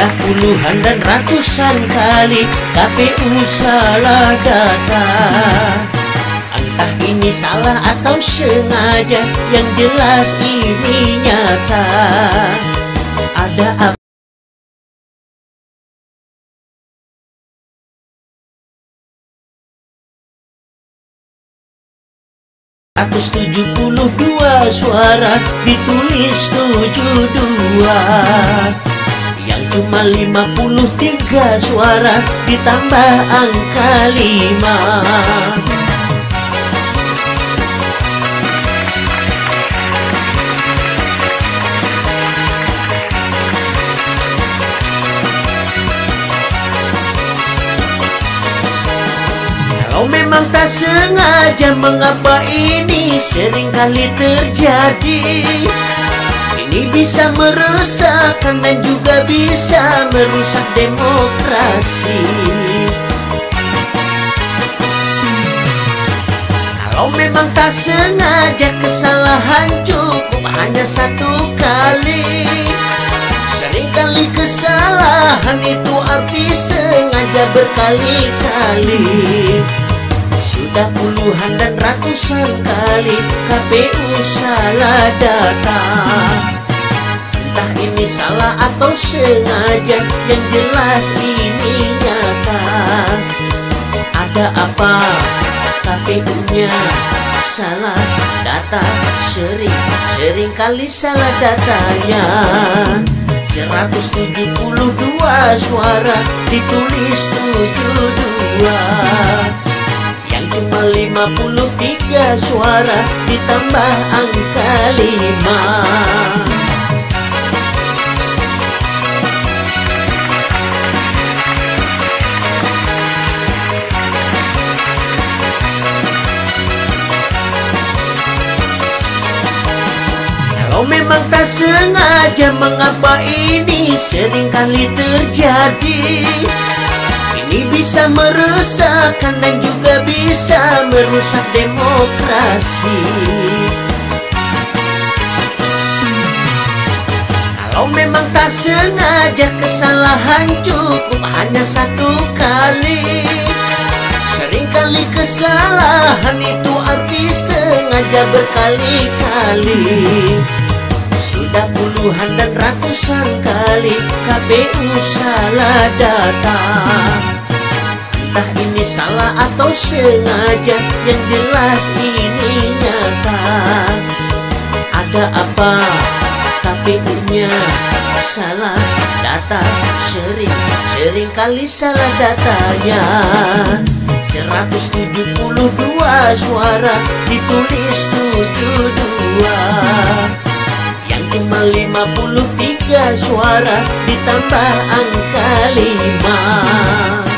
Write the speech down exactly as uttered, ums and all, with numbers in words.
Sudah puluhan dan ratusan kali K P U salah data. Entah ini salah atau sengaja, yang jelas ini nyata. Ada apa? seratus tujuh puluh dua suara ditulis tujuh dua, yang cuma lima puluh tiga suara ditambah angka lima. Kalau memang tak sengaja, mengapa ini seringkali terjadi? Ini bisa meresahkan dan juga bisa merusak demokrasi. Kalau memang tak sengaja, kesalahan cukup hanya satu kali. Seringkali kesalahan itu arti sengaja berkali-kali. Sudah puluhan dan ratusan kali K P U salah data. Entah ini salah atau sengaja, yang jelas ini nyata. Ada apa? K P U-nya salah data. Sering, sering kali salah datanya. Seratus tujuh puluh dua suara ditulis tujuh dua, yang cuma lima puluh tiga suara ditambah angka lima. Kalau memang tak sengaja, mengapa ini seringkali terjadi? Ini bisa meresahkan dan juga bisa merusak demokrasi. Kalau memang tak sengaja, kesalahan cukup hanya satu kali. Seringkali kesalahan itu arti sengaja berkali-kali. Sudah puluhan dan ratusan kali K P U salah data. Entah ini salah atau sengaja, yang jelas ini nyata. Ada apa? K P U-nya salah data. Sering, sering kali salah datanya. Seratus tujuh puluh dua suara ditulis tujuh dua, yang cuma lima puluh tiga suara ditambah angka lima.